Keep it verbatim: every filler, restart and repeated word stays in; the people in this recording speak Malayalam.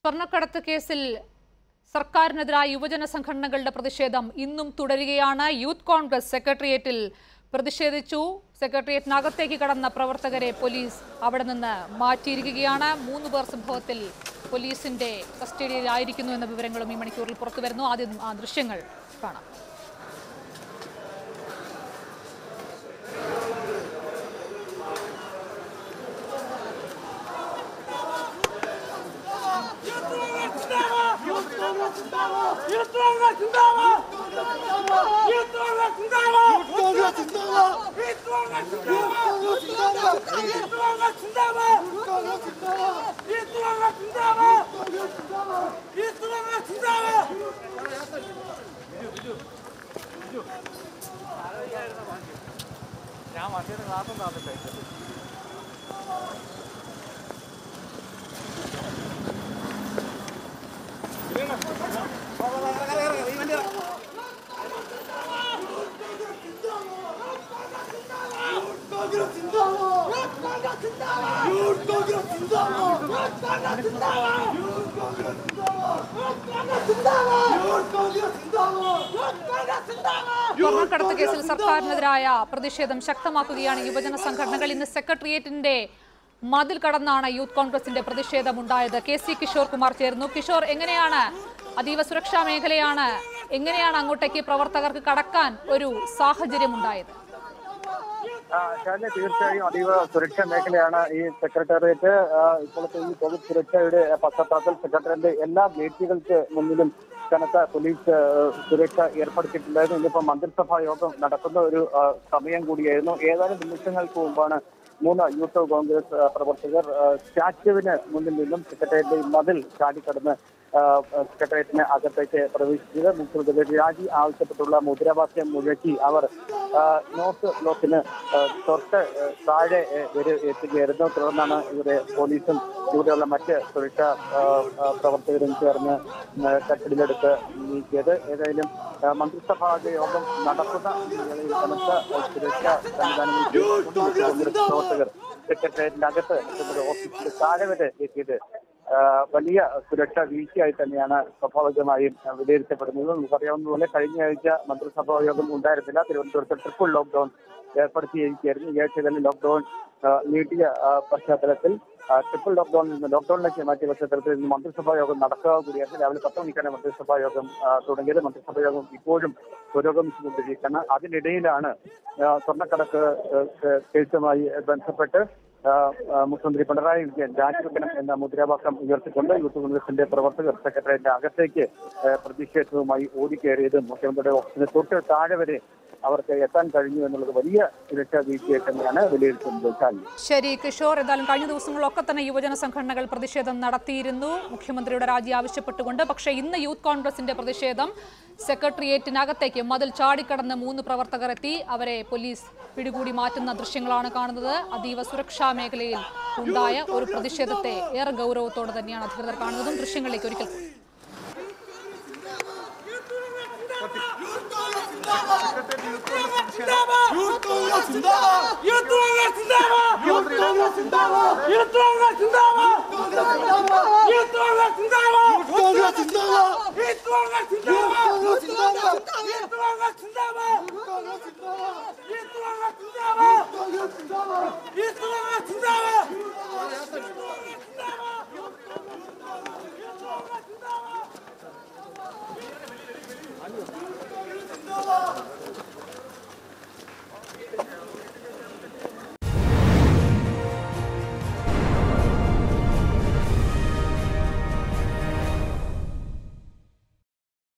സ്വർണ്ണക്കടത്ത് കേസിൽ സർക്കാരിനെതിരായ യുവജന സംഘടനകളുടെ പ്രതിഷേധം ഇന്നും തുടരുകയാണ്. യൂത്ത് കോൺഗ്രസ് സെക്രട്ടേറിയറ്റിൽ പ്രതിഷേധിച്ചു. സെക്രട്ടേറിയറ്റിനകത്തേക്ക് കടന്ന പ്രവർത്തകരെ പോലീസ് അവിടെ നിന്ന് മാറ്റിയിരിക്കുകയാണ്. മൂന്ന് പേർ സംഭവത്തിൽ പോലീസിന്റെ കസ്റ്റഡിയിലായിരിക്കുന്നു എന്ന വിവരങ്ങളും ഈ മണിക്കൂറിൽ പുറത്തുവരുന്നു. ആദ്യം ആ ദൃശ്യങ്ങൾ കാണാം. ഞാൻ വണ്ടിയുടെ ക്ലാസ്സും താമസിച്ചു സ്വർണ്ണക്കടത്ത് കേസിൽ സർക്കാരിനെതിരായ പ്രതിഷേധം ശക്തമാക്കുകയാണ് യുവജന സംഘടനകൾ. ഇന്ന് സെക്രട്ടേറിയറ്റിന്റെ മതിൽ കടന്നാണ് യൂത്ത് കോൺഗ്രസിന്റെ പ്രതിഷേധമുണ്ടായത്. കെ സി കിഷോർ കുമാർ ചേർന്നു. കിഷോർ, എങ്ങനെയാണ്, അതീവ സുരക്ഷാ മേഖലയാണ്, എങ്ങനെയാണ് അങ്ങോട്ടേക്ക് പ്രവർത്തകർക്ക് കടക്കാൻ ഒരു സാഹചര്യം ഉണ്ടായത്? തീർച്ചയായും അതീവ സുരക്ഷാ മേഖലയാണ് ഈ സെക്രട്ടേറിയറ്റ്. ഇപ്പോഴത്തെ ഈ കോവിഡ് സുരക്ഷയുടെ പശ്ചാത്തലത്തിൽ സെക്രട്ടേറിയറ്റിന്റെ എല്ലാ ഗേറ്റുകൾക്ക് മുന്നിലും കനത്ത പോലീസ് സുരക്ഷ ഏർപ്പെടുത്തിയിട്ടുണ്ടായിരുന്നു. ഇന്നിപ്പോ മന്ത്രിസഭാ യോഗം നടക്കുന്ന ഒരു സമയം കൂടിയായിരുന്നു. ഏതാനും നിമിഷങ്ങൾക്ക് മുമ്പാണ് മൂന്ന് യൂത്ത് കോൺഗ്രസ് പ്രവർത്തകർ സ്റ്റാച്യുവിന് മുന്നിൽ നിന്നും സെക്രട്ടേറിയറ്റിന്റെ മതിൽ ചാടിക്കടന്ന് സെക്രട്ടേറിയറ്റിന് അകത്തേക്ക് പ്രവേശിച്ചത്. മുഖ്യമന്ത്രി രാജി ആവശ്യപ്പെട്ടുള്ള മുദ്രാവാക്യം മുഴക്കി അവർ നോർത്ത് ബ്ലോക്കിന് തൊട്ട് താഴെ വരെ എത്തുകയായിരുന്നു. തുടർന്നാണ് ഇവരെ പോലീസും ഇവിടെയുള്ള മറ്റ് സുരക്ഷാ പ്രവർത്തകരും ചേർന്ന് കസ്റ്റഡിയിലെടുത്ത് നീക്കിയത്. ഏതായാലും മന്ത്രിസഭാ യോഗം നടക്കുന്ന വേളയിൽ കനത്ത സുരക്ഷാ സംവിധാനങ്ങൾ പ്രവർത്തകർ സെക്രട്ടേറിയറ്റിന്റെ അകത്ത് ഓഫീസിന്റെ താഴെ വരെ എത്തിയത് വലിയ സുരക്ഷാ വീഴ്ചയായി തന്നെയാണ് സ്വാഭാവികമായും വിലയിരുത്തപ്പെടുന്നത്. നമുക്കറിയാവുന്നതുപോലെ കഴിഞ്ഞ ആഴ്ച മന്ത്രിസഭാ യോഗം ഉണ്ടായിരുന്നില്ല. തിരുവനന്തപുരത്ത് ട്രിപ്പിൾ ലോക്ക്ഡൌൺ ഏർപ്പെടുത്തിയിരിക്കുകയായിരുന്നു. ഈ ആഴ്ച തന്നെ ലോക്ക്ഡൌൺ നീട്ടിയ പശ്ചാത്തലത്തിൽ ട്രിപ്പിൾ ലോക്ക്ഡൌണിൽ നിന്ന് ലോക്ക്ഡൌണിലേക്ക് മാറ്റിയ പശ്ചാത്തലത്തിൽ ഇന്ന് മന്ത്രിസഭാ യോഗം നടക്കുക കൂടിയായിരുന്നു. രാവിലെ പത്ത് മണിക്കാണ് മന്ത്രിസഭാ യോഗം തുടങ്ങിയത്. മന്ത്രിസഭാ യോഗം ഇപ്പോഴും പുരോഗമിച്ചുകൊണ്ടിരിക്കുകയാണ്. അതിനിടയിലാണ് സ്വർണ്ണക്കടത്ത് കേസുമായി ബന്ധപ്പെട്ട് മുഖ്യമന്ത്രി പിണറായി വിജയൻ രാജിവെക്കണം എന്ന മുദ്രാവാക്യം ഉയർത്തിക്കൊണ്ട് യൂത്ത് കോൺഗ്രസിന്റെ പ്രവർത്തകർ സെക്രട്ടേറിയറ്റിന്റെ അകത്തേക്ക് പ്രതിഷേധവുമായി ഓടിക്കയറിയതും മുഖ്യമന്ത്രിയുടെ ഓഫീസിന് തൊട്ട് താഴെ വരെ അവർക്ക് എത്താൻ കഴിഞ്ഞു എന്നുള്ളത് വലിയ സുരക്ഷാ വീഴ്ചയായി തന്നെയാണ് വിലയിരുത്തുന്നത്. ശരി കിഷോർ, എന്തായാലും കഴിഞ്ഞ ദിവസങ്ങളിലൊക്കെ തന്നെ യുവജന സംഘടനകൾ പ്രതിഷേധം നടത്തിയിരുന്നു മുഖ്യമന്ത്രിയുടെ രാജി ആവശ്യപ്പെട്ടുകൊണ്ട്. പക്ഷേ ഇന്ന് യൂത്ത് കോൺഗ്രസിന്റെ പ്രതിഷേധം സെക്രട്ടേറിയറ്റിനകത്തേക്ക് മതിൽ ചാടിക്കടന്ന് മൂന്ന് പ്രവർത്തകർ എത്തി. അവരെ പോലീസ് പിടികൂടി മാറ്റുന്ന ദൃശ്യങ്ങളാണ് കാണുന്നത്. അതീവ സുരക്ഷാ മേഖലയിൽ ഉണ്ടായ ഒരു പ്രതിഷേധത്തെ ഏറെ ഗൗരവത്തോടെ തന്നെയാണ് അധികൃതർ കാണുന്നതും. ദൃശ്യങ്ങളിലേക്ക് ഒരിക്കൽ I